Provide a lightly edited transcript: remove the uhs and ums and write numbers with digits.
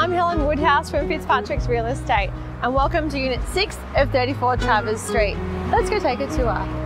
I'm Helen Woodhouse from Fitzpatricks Real Estate and welcome to Unit 6 of 34 Travers Street. Let's go take a tour.